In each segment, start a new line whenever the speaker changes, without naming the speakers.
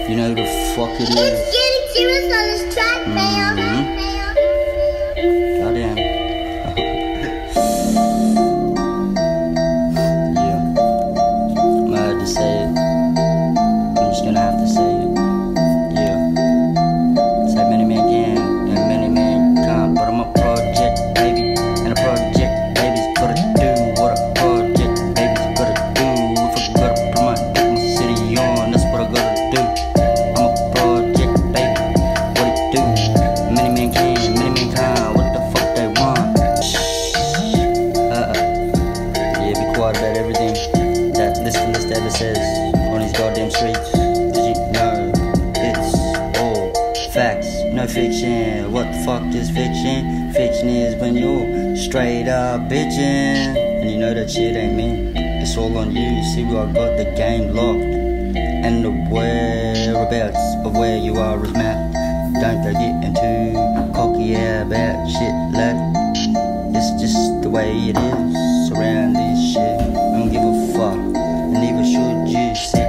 You know who the fuck it is?
It's getting serious on this track, man.
Goddamn. Yeah. I'm about to say it. I'm just gonna have to say it. Yeah. It's like many men can and many men can't, but I'm a project, baby. And a project, baby's gotta do what a project, baby's gotta do. If I gotta put my dick, my city on, that's what I gotta do. I'm a project, baby. What it do? Many men can, many men can't. What the fuck they want? Yeah, be quiet about everything that this list ever says on these goddamn streets. Did you know it's all facts, no fiction? What the fuck is fiction? Fiction is when you're straight up bitching, and you know that shit ain't me. It's all on you. See, I got the game locked, and the whereabouts of where you are is mapped. Don't go getting too cocky about shit, lad. It's just the way it is around this shit. I don't give a fuck, and neither should you. See,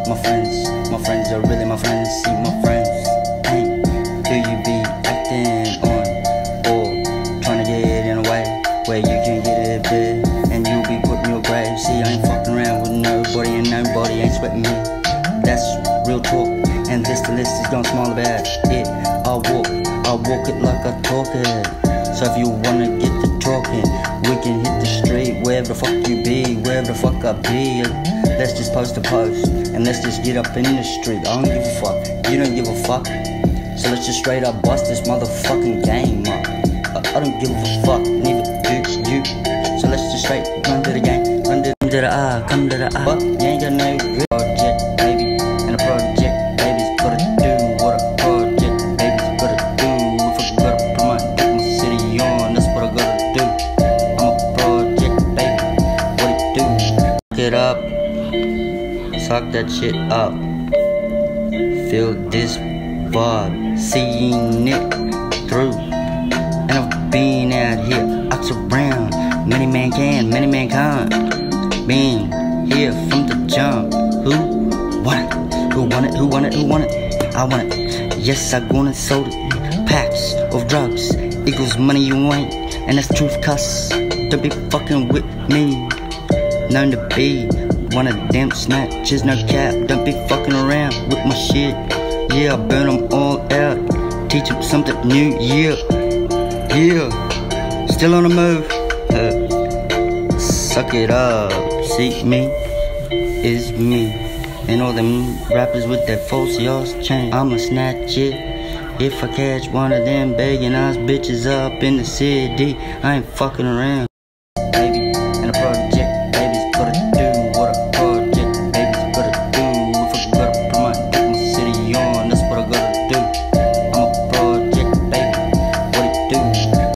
my friends are really my friends. See, my friends ain't who you be acting on, or trying to get in a way where you can get it big and you'll be put in your grave. See, I ain't fucking around with nobody, and nobody ain't sweating me. That's real talk, and this the list is gonna smile about it. I walk it like I talk it. So if you wanna get to talking, we can hit the street, wherever the fuck you be, wherever the fuck I be. Let's just post a post, and let's just get up in the street. I don't give a fuck, you don't give a fuck. So let's just straight up bust this motherfucking game up. I don't give a fuck, neither do you. So let's just straight run to the game, run to the I, come to the I. But you ain't got no good project, baby, and a project, baby's gotta do what a project, baby's gotta do. If I gotta put my dick, my city on, that's what I gotta do. I'm a project, baby, what it do? Suck it up, suck that shit up. Feel this vibe, seeing it through. And I've been out here, out around. Many men can, many men can't. Been here from the jump. Who want it? Who want it? Who want it? Who want it? I want it. Yes, I gonna sold it. Packs of drugs equals money you ain't, and that's truth, cuss. Don't be fucking with me. Known to be one of them snatches, no cap. Don't be fucking around with my shit. Yeah, I burn them all out. Teach them something new. Yeah, yeah. Still on the move. Suck it up. See, me is me. And all them rappers with that false ass chain, I'ma snatch it. If I catch one of them begging ass bitches up in the city, I ain't fucking around. Baby, and a project, baby's gotta do what a project, baby's gotta do. If I gotta put my dick, my city on, that's what I gotta do. I'm a project, baby, what it do?